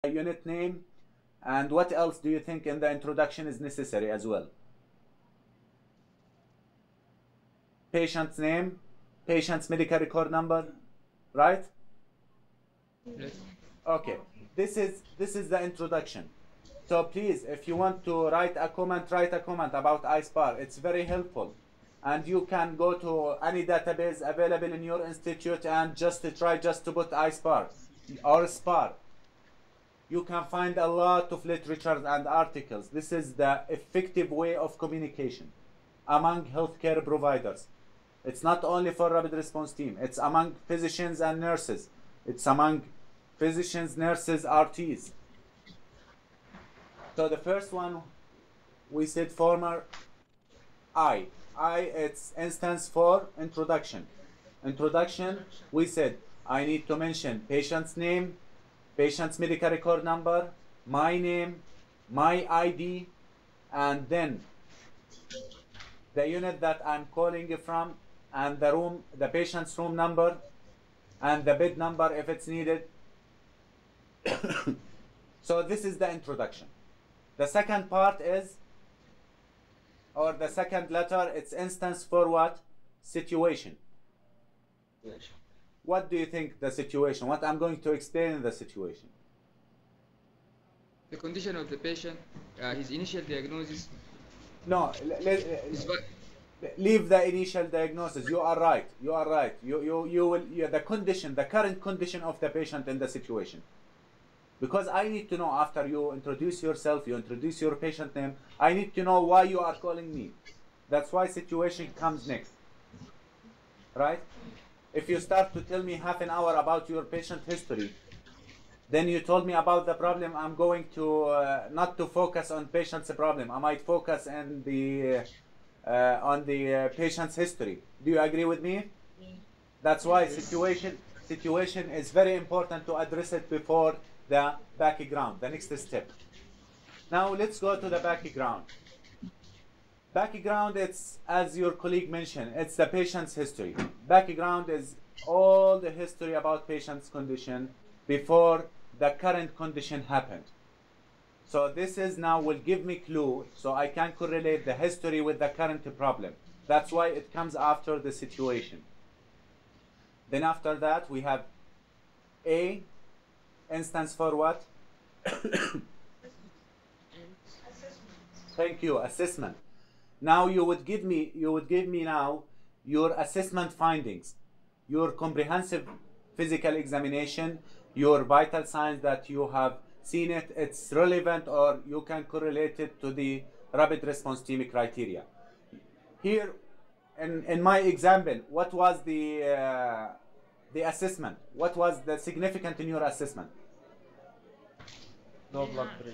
unit name, and what else do you think in the introduction is necessary as well? Patient's name, patient's medical record number, right? Yes. Okay, this is the introduction. So please, if you want to write a comment about iSpar. It's very helpful. And you can go to any database available in your institute and just try to put iSpar or SPAR. You can find a lot of literature and articles. This is the effective way of communication among healthcare providers. It's not only for rapid response team. It's among physicians and nurses. It's among physicians, nurses, RTs. So the first one, we said former I, it's instance for introduction. Introduction, we said I need to mention patient's name, patient's medical record number, my name, my ID, and then the unit that I'm calling from, and the room, the patient's room number, and the bed number if it's needed. So this is the introduction. The second part is, or the second letter, it's instance for what? Situation. Yes. What do you think the situation? What I'm going to explain in the situation? The condition of the patient, his initial diagnosis. No, Is what? leave the initial diagnosis. You are right. You are right. You will the condition, the current condition of the patient in the situation. Because I need to know, after you introduce yourself, you introduce your patient name, I need to know why you are calling me. That's why situation comes next. Right? If you start to tell me half an hour about your patient history, then you told me about the problem, I'm going to not to focus on patient's problem. I might focus on the patient's history. Do you agree with me? That's why situation is very important to address it before the background, the next step. Now let's go to the background. Background, it's, as your colleague mentioned, it's the patient's history. Background is all the history about patient's condition before the current condition happened. So this is now will give me clue, so I can correlate the history with the current problem. That's why it comes after the situation. Then after that we have A, instance for what? Thank you, assessment. Now you would give me now your assessment findings, your comprehensive physical examination, your vital signs that you have seen it, it's relevant, or you can correlate it to the rapid response team criteria. Here, in my example, what was the assessment? What was the significant in your assessment? No blood pressure.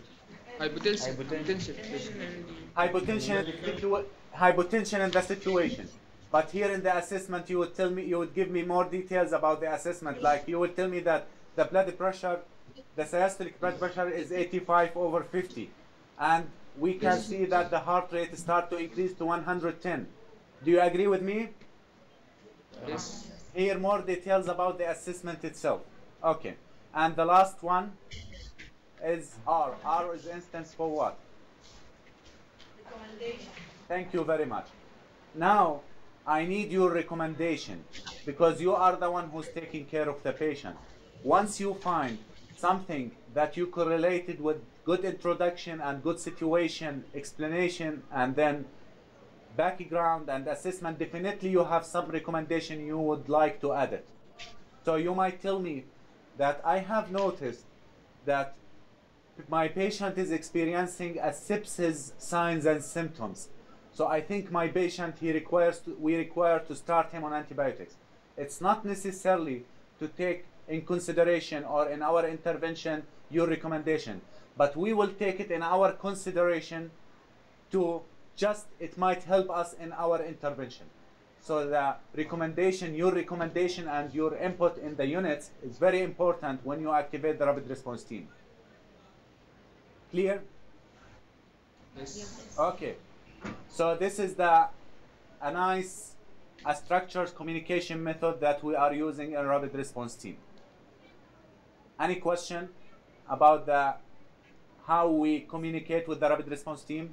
Hypotension in the situation. But here in the assessment, you would tell me, you would give me more details about the assessment. Like you would tell me that the blood pressure, the systolic blood pressure is 85/50, and we can see that the heart rate start to increase to 110. Do you agree with me? Yes. Here more details about the assessment itself. Okay, and the last one is R. R is instance for what? Recommendation. Thank you very much. Now, I need your recommendation because you are the one who's taking care of the patient. Once you find something that you correlated with good introduction and good situation explanation and then background and assessment, definitely you have some recommendation you would like to add it. So you might tell me that I have noticed that my patient is experiencing a sepsis signs and symptoms. So I think my patient, we require to start him on antibiotics. It's not necessarily to take in consideration or in our intervention your recommendation, but we will take it in our consideration to just, it might help us in our intervention. So the recommendation, your recommendation and your input in the units is very important when you activate the rapid response team. Clear? Yes. Okay. So this is a nice structured communication method that we are using in rapid response team. Any question? about the how we communicate with the rapid response team?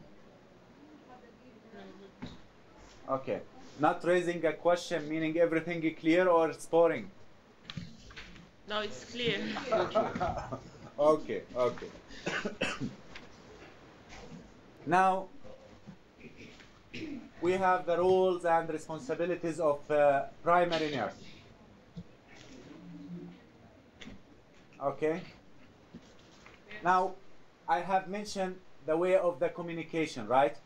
Okay. Not raising a question meaning everything clear or it's boring? No, it's clear. Okay, okay. Now, we have the roles and responsibilities of primary nurse. Okay. Now, I have mentioned the way of the communication, right?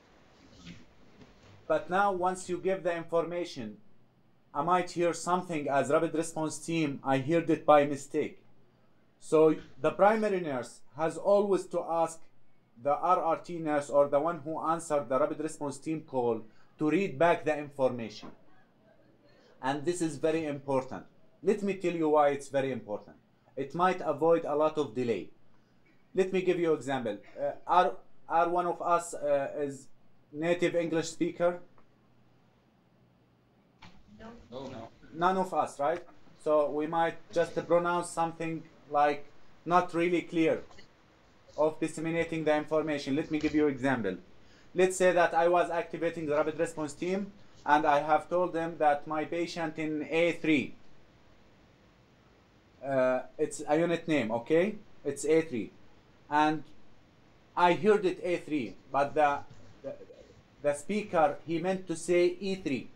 But now, once you give the information, I might hear something as rapid response team, I heard it by mistake. So the primary nurse has always to ask the RRT nurse or the one who answered the rapid response team call to read back the information. And this is very important. Let me tell you why it's very important. It might avoid a lot of delay. Let me give you an example. Are one of us is native English speaker? No. None of us, right? So we might just pronounce something like not really clear of disseminating the information. Let me give you an example. Let's say that I was activating the rapid response team and I have told them that my patient in A3, it's a unit name, okay? It's A3. And I heard it A3, but the speaker, he meant to say E3.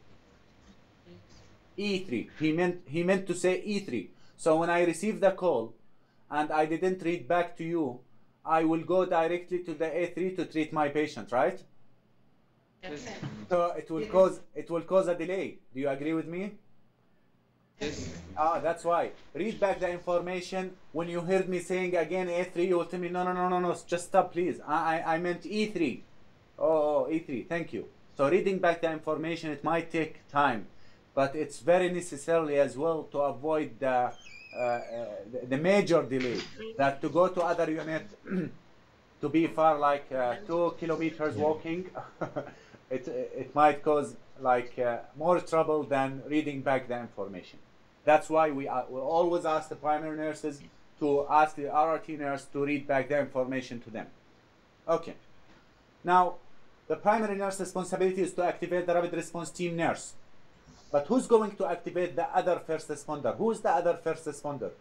E3. He meant to say E3. So when I receive the call and I didn't read back to you, I will go directly to the A3 to treat my patient, right? Yes. So it will cause a delay. Do you agree with me? Yes. That's why. Read back the information. When you heard me saying again A3, you will tell me no, just stop please. I meant E3. Oh, E3. Thank you. So reading back the information, it might take time, but it's very necessary as well to avoid the major delay, that to go to other unit to be far like 2 kilometers walking, it might cause like more trouble than reading back the information. That's why we always ask the primary nurses to ask the RRT nurse to read back the information to them. Okay. Now, the primary nurse responsibility is to activate the rapid response team nurse. But who's going to activate the other first responder? Who's the other first responder?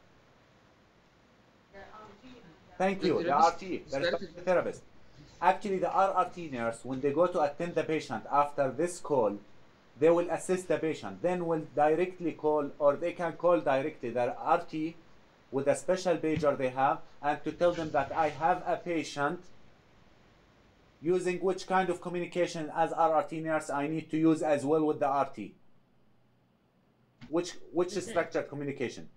Thank you, the RT, the respiratory therapist. Actually, the RRT nurse, when they go to attend the patient after this call, they will assist the patient. Then will directly call, or they can call directly the RT with a special pager they have, and to tell them that I have a patient using which kind of communication as RRT nurse I need to use as well with the RT. Which structured communication?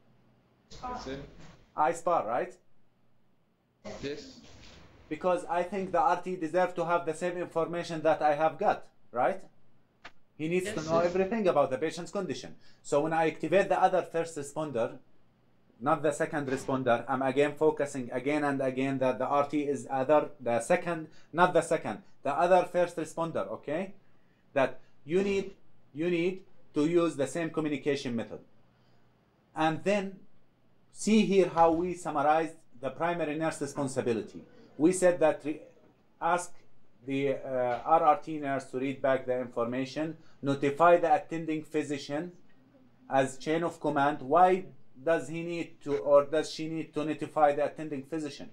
iSpar, right? Yes. Because I think the RT deserves to have the same information that I have got, right? He needs to know everything about the patient's condition. So when I activate the other first responder, not the second responder, I'm again focusing again and again that the RT is the second, not the second, the other first responder, okay? That you need to use the same communication method. And then see here how we summarized the primary nurse responsibility. We said that ask the RRT nurse to read back the information, notify the attending physician as chain of command. Why does he need to, or does she need to notify the attending physician?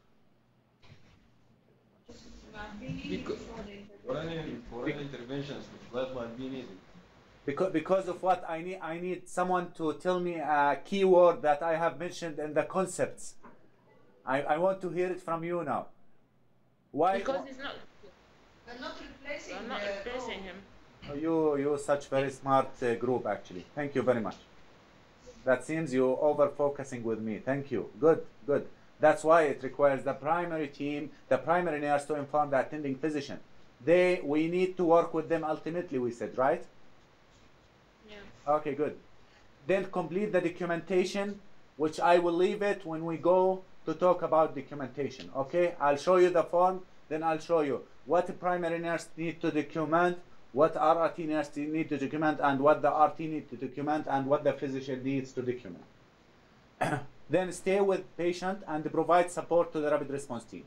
For any interventions that might be needed. Because of what I need someone to tell me a keyword that I have mentioned in the concepts. I want to hear it from you now. Why? Because he's not. We're not replacing, I'm not replacing him. You such very smart group actually. Thank you very much. That seems you over focusing with me. Thank you. Good. That's why it requires the primary team, the primary nurse to inform the attending physician. We need to work with them ultimately, we said, right? Yeah. Okay, good. Then complete the documentation, which I will leave it when we go to talk about documentation. Okay, I'll show you the form, then I'll show you what the primary nurse need to document, what RRT nurse need to document, and what the RT need to document, and what the physician needs to document. Then stay with patient and provide support to the rapid response team.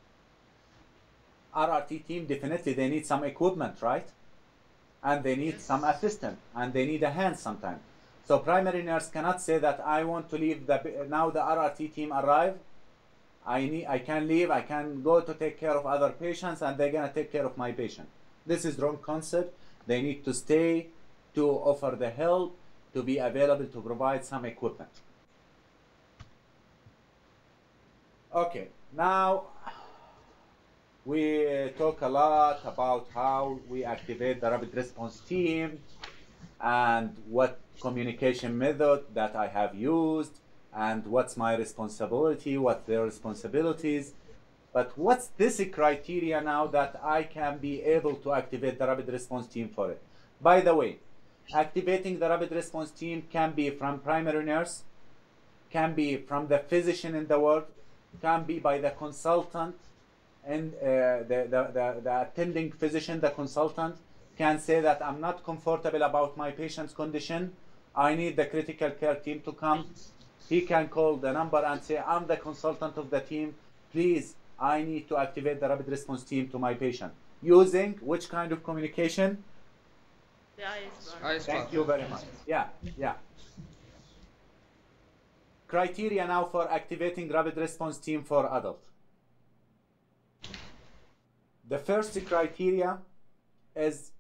RRT team, definitely they need some equipment, right? And they need some assistant, and they need a hand sometimes. So primary nurse cannot say that I want to leave now the RRT team arrive. I can leave, I can go to take care of other patients, and they're gonna take care of my patient. This is wrong concept. They need to stay to offer the help, to be available to provide some equipment. Okay, now we talk a lot about how we activate the rapid response team and what communication method that I have used and what's my responsibility, what their responsibilities. But what's this criteria now that I can be able to activate the rapid response team for it? By the way, activating the rapid response team can be from primary nurse, can be from the physician in the ward, can be by the consultant, and the attending physician, the consultant, can say that I'm not comfortable about my patient's condition, I need the critical care team to come. He can call the number and say, I'm the consultant of the team, please, I need to activate the rapid response team to my patient. Using which kind of communication? The IS1. IS1. Thank you very much. Yeah. Criteria now for activating rapid response team for adult. The first criteria is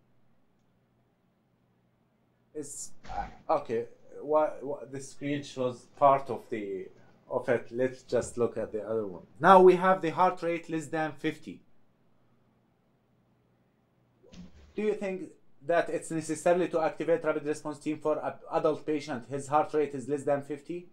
okay. What the screen shows part of it. Let's just look at the other one. Now we have the heart rate less than 50. Do you think that it's necessary to activate rapid response team for an adult patient? His heart rate is less than 50.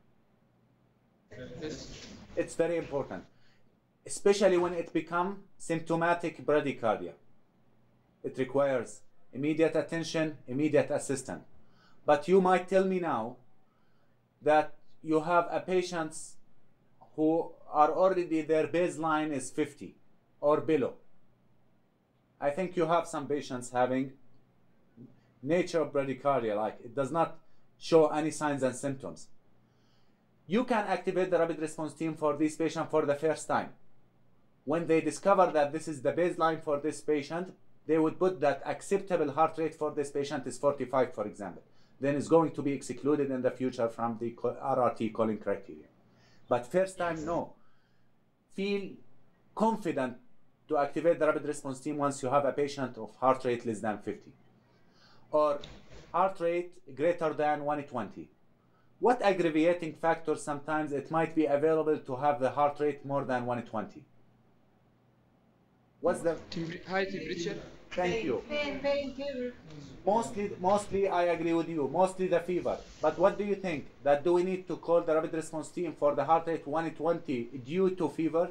Yes. It's very important, especially when it becomes symptomatic bradycardia. It requires immediate attention, immediate assistance. But you might tell me now that you have a patients who are already, their baseline is 50 or below. I think you have some patients having nature of bradycardia, like it does not show any signs and symptoms. You can activate the rapid response team for this patient for the first time. When they discover that this is the baseline for this patient, they would put that acceptable heart rate for this patient is 45, for example. Then it's going to be excluded in the future from the RRT calling criteria. But first time, no. Feel confident to activate the rapid response team once you have a patient of heart rate less than 50 or heart rate greater than 120. What aggravating factor sometimes it might be available to have the heart rate more than 120? What's the High temperature? Thank you. Pain, fever. Mostly I agree with you, mostly the fever. But what do you think? That do we need to call the rapid response team for the heart rate 120 due to fever?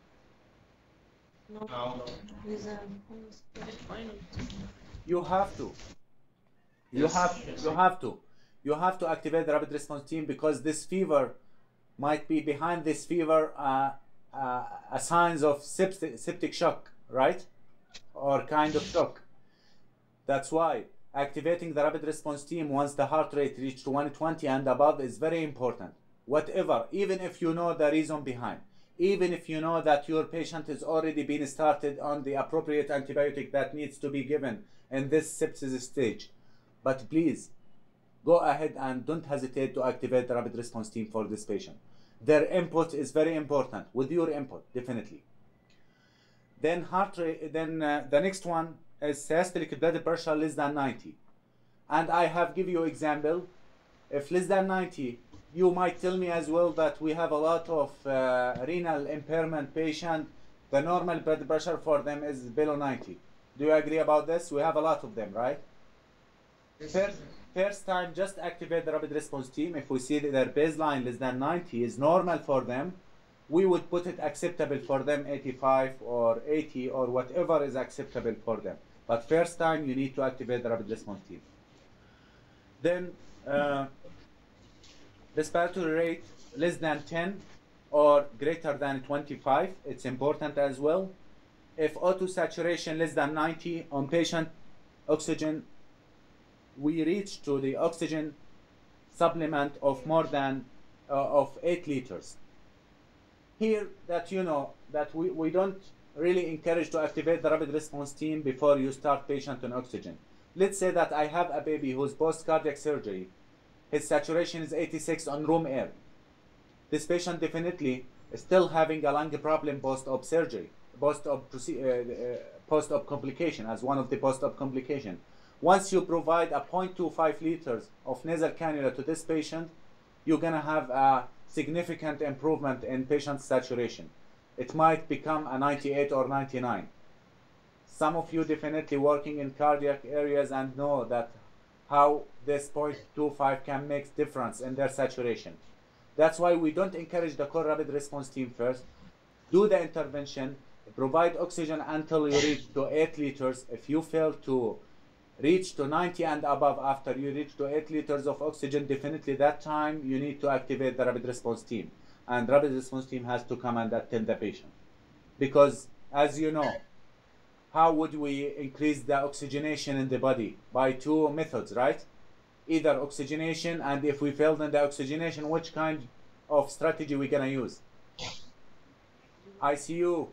No. It's fine. You have to. You have to activate the rapid response team because this fever might be behind this fever a signs of septic shock, right? Or kind of shock. That's why activating the rapid response team once the heart rate reached 120 and above is very important. Whatever, even if you know the reason behind, even if you know that your patient has already been started on the appropriate antibiotic that needs to be given in this sepsis stage. But please, go ahead and don't hesitate to activate the rapid response team for this patient. Their input is very important. With your input, definitely. Then heart rate. Then the next one is systolic blood pressure less than 90. And I have give you example. If less than 90, you might tell me as well that we have a lot of renal impairment patient. The normal blood pressure for them is below 90. Do you agree about this? We have a lot of them, right? Yes. First time, just activate the rapid response team. If we see that their baseline less than 90 is normal for them, we would put it acceptable for them 85 or 80 or whatever is acceptable for them. But first time, you need to activate the rapid response team. Then respiratory rate less than 10 or greater than 25, it's important as well. If O2 saturation less than 90 on patient oxygen, we reach to the oxygen supplement of more than of 8 liters. Here, that you know that we don't really encourage to activate the rapid response team before you start patient on oxygen. Let's say that I have a baby who's post-cardiac surgery. His saturation is 86 on room air. This patient definitely is still having a lung problem post-op surgery, post-op complication, as one of the post-op complication. Once you provide a 0.25 liters of nasal cannula to this patient, you're going to have a significant improvement in patient saturation. It might become a 98 or 99. Some of you definitely working in cardiac areas and know that how this 0.25 can make difference in their saturation. That's why we don't encourage the core rapid response team first. Do the intervention, provide oxygen until you reach to 8 liters. If you fail to reach to 90 and above after you reach to 8 liters of oxygen, definitely that time you need to activate the rapid response team. And rapid response team has to come and attend the patient. Because as you know, how would we increase the oxygenation in the body? By 2 methods, right? Either oxygenation, and if we failed in the oxygenation, which kind of strategy we're gonna use? ICU.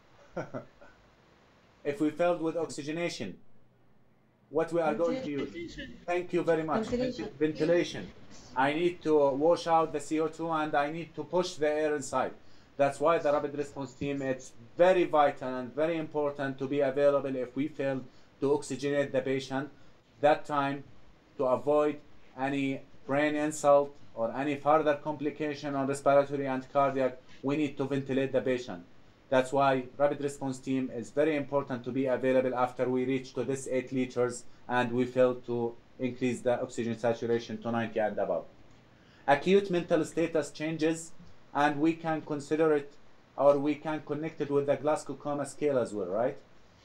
If we failed with oxygenation, what we are going to use? Thank you very much. Ventilation. I need to wash out the CO2 and I need to push the air inside. That's why the rapid response team, it's very vital and very important to be available if we fail to oxygenate the patient. That time, to avoid any brain insult or any further complication on respiratory and cardiac, we need to ventilate the patient. That's why rapid response team is very important to be available after we reach to this 8 liters and we fail to increase the oxygen saturation to 90 and above. Acute mental status changes, and we can consider it, or we can connect it with the Glasgow Coma Scale as well, right?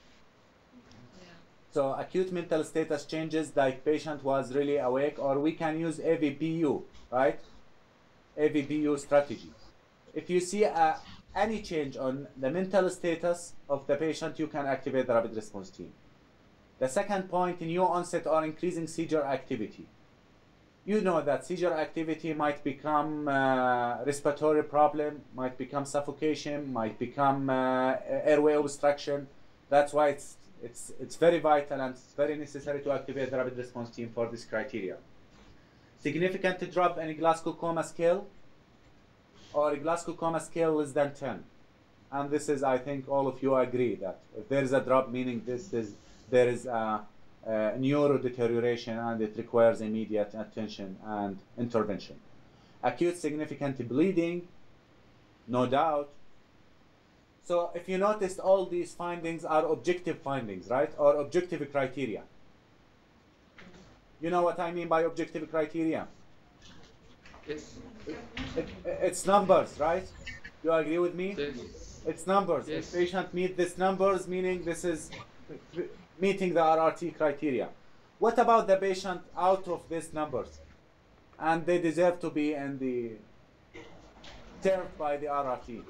So acute mental status changes, like patient was really awake, or we can use AVPU, right? AVPU strategy. If you see any change on the mental status of the patient, you can activate the rapid response team. The second point, new onset or increasing seizure activity. You know that seizure activity might become respiratory problem, might become suffocation, might become airway obstruction. That's why it's very vital and it's very necessary to activate the rapid response team for this criteria. Significant drop in Glasgow Coma Scale, or Glasgow Coma Scale less than 10. And this is, I think all of you agree that if there is a drop, meaning there is a neurodeterioration and it requires immediate attention and intervention. Acute significant bleeding, no doubt. So if you noticed, all these findings are objective findings, right? Or objective criteria. You know what I mean by objective criteria? Yes. It's numbers, right? You agree with me? Yes. It's numbers. Yes. If patient meet these numbers, meaning this is meeting the RRT criteria. What about the patient out of these numbers? And they deserve to be in the served by the RRT.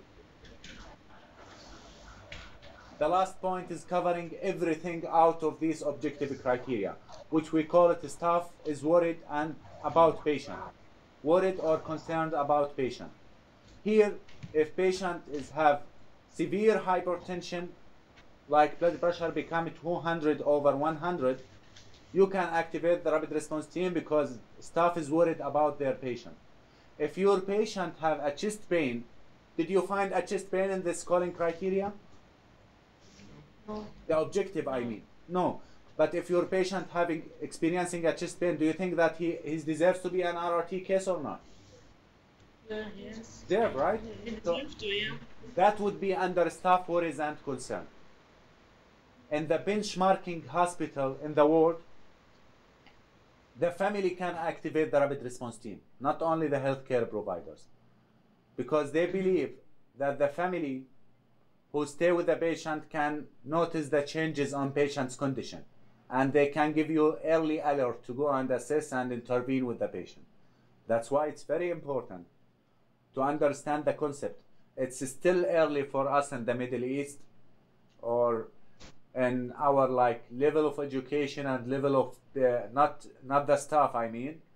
The last point is covering everything out of these objective criteria, which we call it staff is worried and about patient. Worried or concerned about patient. Here, if patient have severe hypertension, like blood pressure become 200 over 100, you can activate the rapid response team because staff is worried about their patient. If your patient have a chest pain, did you find a chest pain in the scoring criteria? No. The objective, I mean. No. But if your patient experiencing a chest pain, do you think that he deserves to be an RRT case or not? Yes. Deserve, right? So that would be under staff worries and concern. In the benchmarking hospital in the ward, the family can activate the rapid response team, not only the healthcare providers, because they believe that the family who stay with the patient can notice the changes on patient's condition, and they can give you early alert to go and assess and intervene with the patient. That's why it's very important to understand the concept. It's still early for us in the Middle East, or in our level of education and level of not the staff, I mean,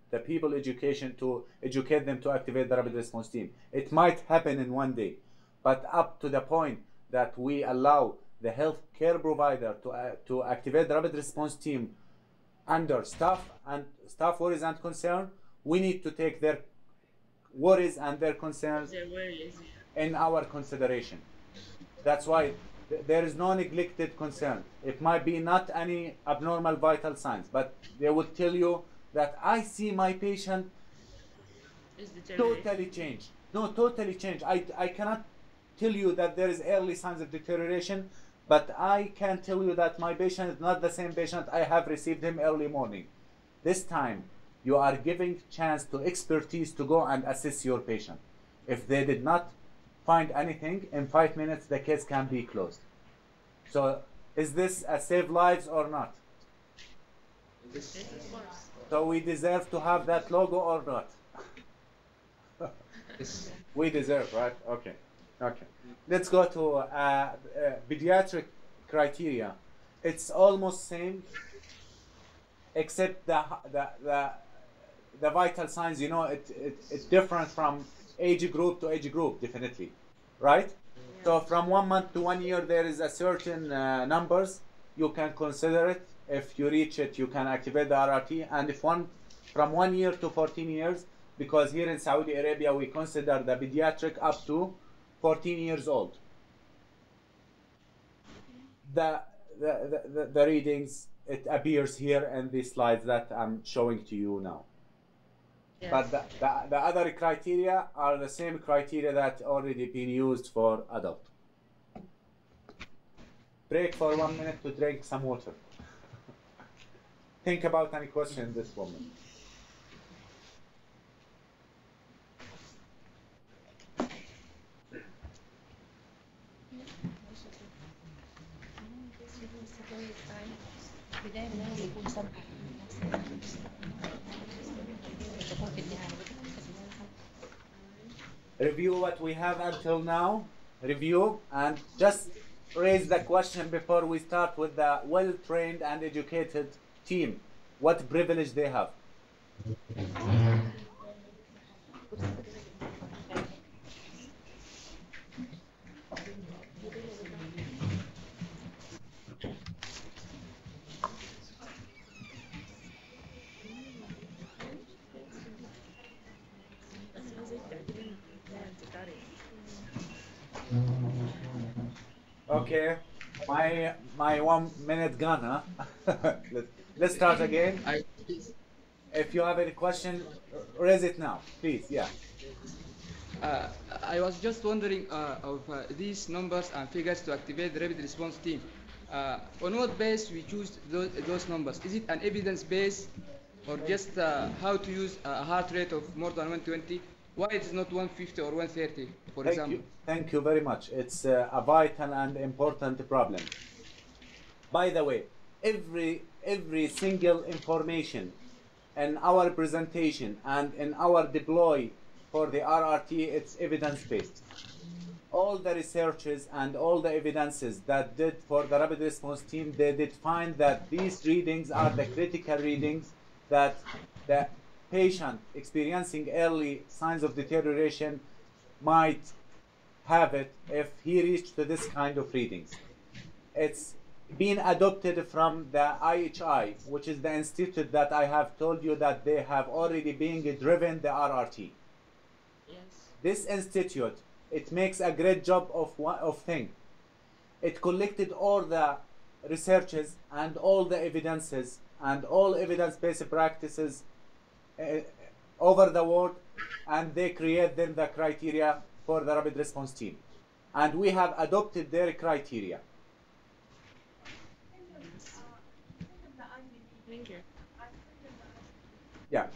the people education to educate them to activate the rapid response team. It might happen in one day, but up to the point that we allow the healthcare provider to activate the rapid response team under staff worries and concern, we need to take their worries and their concerns They're very easy. in our consideration. That's why there is no neglected concern. It might be not any abnormal vital signs, but they would tell you that I see my patient It's deteriorating. totally changed. No, totally changed. I cannot tell you that there is early signs of deterioration, but I can tell you that my patient is not the same patient I have received him early morning. This time, you are giving chance to expertise to go and assess your patient. If they did not find anything, in 5 minutes the case can be closed. So, is this a save lives or not? This, Yes, of course. So we deserve to have that logo or not? this, We deserve, right? Okay. Okay. Let's go to pediatric criteria. It's almost same, except the vital signs. You know, it's different from age group to age group, definitely, right? So from 1 month to 1 year, there is a certain numbers you can consider it. If you reach it, you can activate the RRT. And if from 1 year to 14 years, because here in Saudi Arabia we consider the pediatric up to 14 years old. The readings, it appears here in the slides that I'm showing to you now. Yes. But the other criteria are the same criteria that already been used for adult. Break for 1 minute to drink some water. Think about any question in this moment. Review what we have until now, review, and just raise the question before we start with the well-trained and educated team. What privilege they have? Okay, my 1 minute gone, huh? Let's start again. If you have any question, raise it now, please. Yeah. I was just wondering of these numbers and figures to activate the rapid response team. On what base we choose those numbers? Is it an evidence base, or just how to use a heart rate of more than 120? Why it is not 150 or 130, for example? Thank you very much. It's a vital and important problem. By the way, every single information in our presentation and in our deploy for the RRT, it's evidence-based. All the researches and all the evidences that did for the rapid response team, they did find that these readings are the critical readings that the patient experiencing early signs of deterioration might have it if he reached to this kind of readings. It's been adopted from the IHI, which is the institute that I have told you that they have already been driven the RRT. Yes. This institute, it makes a great job of thing. It collected all the researches and all the evidences and all evidence-based practices over the world, and they create then the criteria for the rapid response team. And we have adopted their criteria. Thank you. Yeah.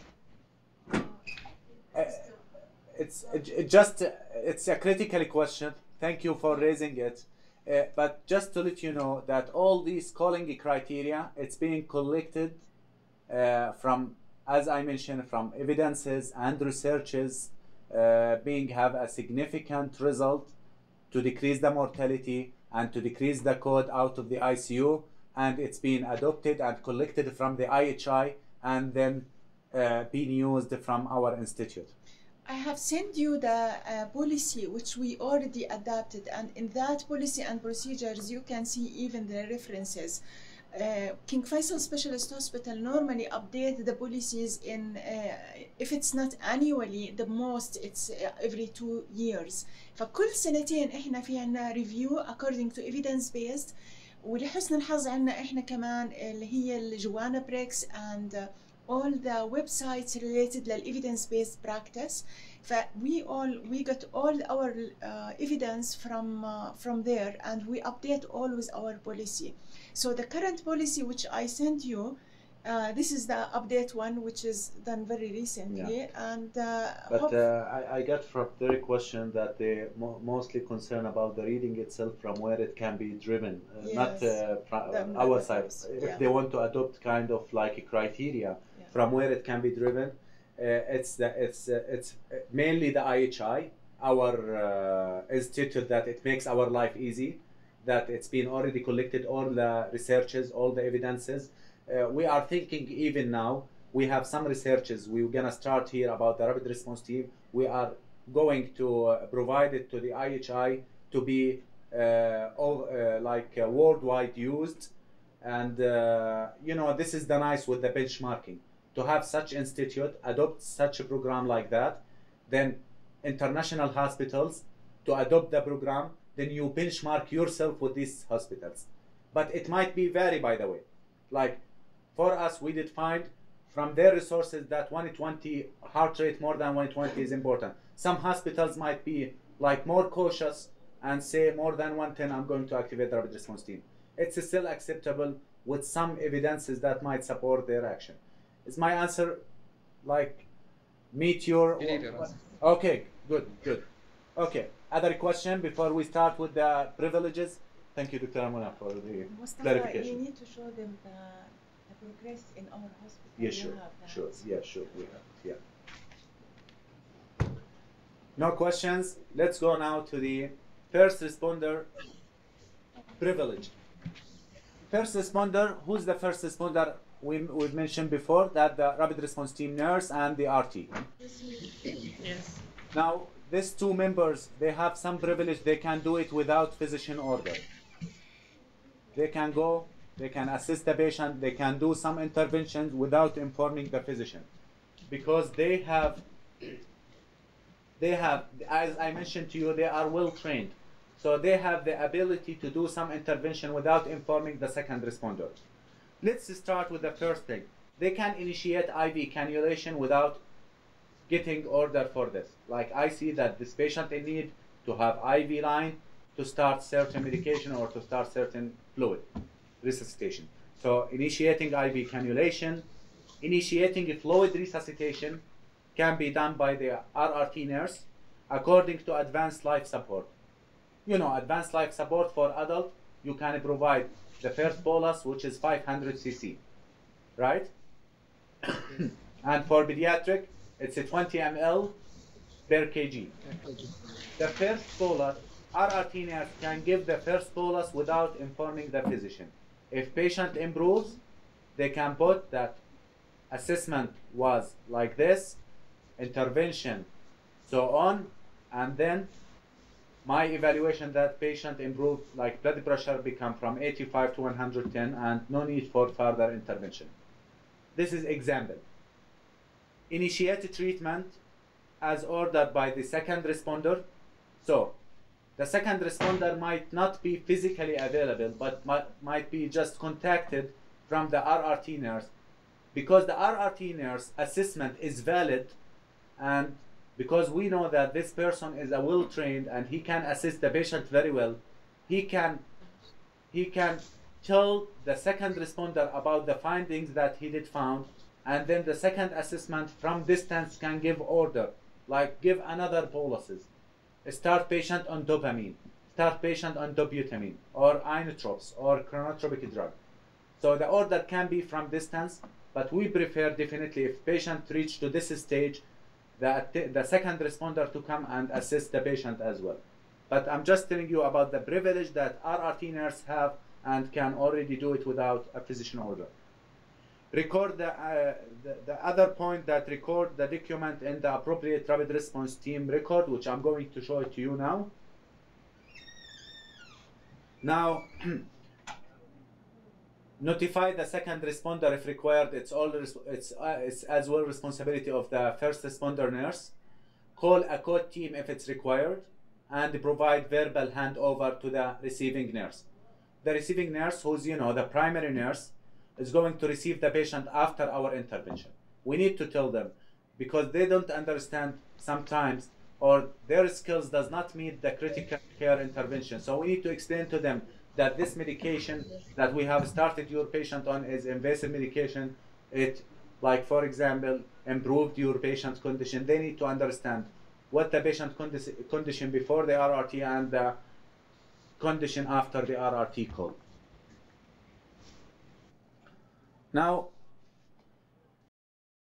It's a critical question. Thank you for raising it. But just to let you know that all these calling criteria, it's being collected from, as I mentioned, from evidences and researches have a significant result to decrease the mortality and to decrease the code out of the ICU, and it's been adopted and collected from the IHI and then being used from our institute. I have sent you the policy which we already adapted, and in that policy and procedures you can see even the references. King Faisal Specialist Hospital normally update the policies in, if it's not annually, the most it's every 2 years. فكل سنتين احنا في عنا review according to evidence based. ولحسن الحظ عنا احنا كمان اللي هي الجوانا بريكس and all the websites related to evidence-based practice. We got all our evidence from there, and we update always our policy. So the current policy which I sent you, this is the update one, which is done very recently. Yeah. And But I got from their question that they mostly concern about the reading itself from where it can be driven, not from our side. If they want to adopt kind of like a criteria from where it can be driven, it's mainly the IHI, our institute, that it makes our life easy, that it's been already collected all the researches, all the evidences. We are thinking even now, we have some researches we're gonna start here about the rapid response team. We are going to provide it to the IHI to be worldwide used. And you know, this is the nice with the benchmarking, to have such institute adopt such a program like that, then international hospitals to adopt the program, then you benchmark yourself with these hospitals. But it might be vary, by the way. Like for us, we did find from their resources that 120 heart rate more than 120 is important. Some hospitals might be like more cautious and say more than 110, I'm going to activate the rapid response team. It's still acceptable with some evidences that might support their action. Is my answer like meet your... Okay, good. Okay, other question before we start with the privileges? Thank you, Dr. Amuna, for the clarification. You need to show them the progress in our hospital. Yeah, sure. Yeah, sure, we have it, yeah. No questions? Let's go now to the first responder privilege. First responder, who's the first responder? We've mentioned before that the rapid response team nurse and the RT. Yes. Now, these two members, they have some privilege. They can do it without physician order. They can go, they can assist the patient, they can do some interventions without informing the physician. Because they have, as I mentioned to you, they are well trained. So they have the ability to do some intervention without informing the second responder. Let's start with the first thing. They can initiate IV cannulation without getting order for this. Like I see that this patient in need to have IV line to start certain medication or to start certain fluid resuscitation. So initiating IV cannulation, initiating a fluid resuscitation can be done by the RRT nurse according to advanced life support. You know, advanced life support for adult, you can provide the first bolus, which is 500 cc, right? And for pediatric, it's a 20 ml per kg. The first bolus, RRT nurse can give the first bolus without informing the physician. If patient improves, they can put that assessment was like this, intervention, so on, and then my evaluation that patient improved, like blood pressure become from 85 to 110 and no need for further intervention. This is example. Initiate treatment as ordered by the second responder. So the second responder might not be physically available, but might be just contacted from the RRT nurse. Because the RRT nurse assessment is valid, and because we know that this person is a well-trained and he can assist the patient very well, he can tell the second responder about the findings that he did found, and then the second assessment from distance can give order, like give another boluses. Start patient on dopamine, start patient on dobutamine, or inotropes, or chronotropic drug. So the order can be from distance, but we prefer definitely if patient reach to this stage, the second responder to come and assist the patient as well. But I'm just telling you about the privilege that RRT nurse have and can already do it without a physician order. Record the other point, that record the document in the appropriate rapid response team record, which I'm going to show it to you now. Now, notify the second responder if required. It's as well responsibility of the first responder nurse. Call a code team if it's required, and provide verbal handover to the receiving nurse. The receiving nurse, who's the primary nurse, is going to receive the patient after our intervention. We need to tell them, because they don't understand sometimes, or their skills does not meet the critical care intervention. So we need to explain to them that this medication that we have started your patient on is invasive medication. It, like for example, improved your patient condition. They need to understand what the patient condition before the RRT and the condition after the RRT call. Now,